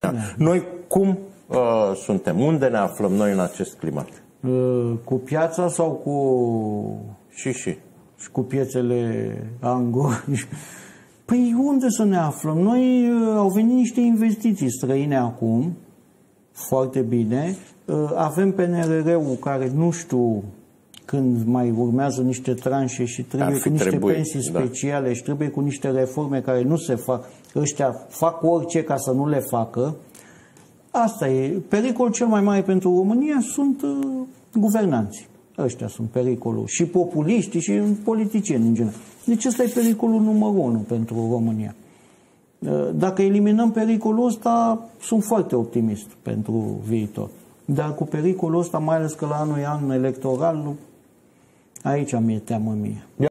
Noi cum suntem? Unde ne aflăm noi în acest climat? Cu piața sau cu... Și cu piețele Ango? Păi unde să ne aflăm? Noi au venit niște investiții străine acum, foarte bine. Avem PNRR-ul care nu știu când mai urmează niște tranșe și trebuie cu niște pensii speciale și trebuie cu niște reforme care nu se fac. Ăștia fac orice ca să nu le facă. Asta e. Pericolul cel mai mare pentru România sunt guvernanții. Ăștia sunt pericolul. Și populiștii și politicieni în general. Deci ăsta e pericolul numărul 1 pentru România. Dacă eliminăm pericolul ăsta, sunt foarte optimist pentru viitor. Dar cu pericolul ăsta, mai ales că la anul e an electoral, aici mi-e teamă mie.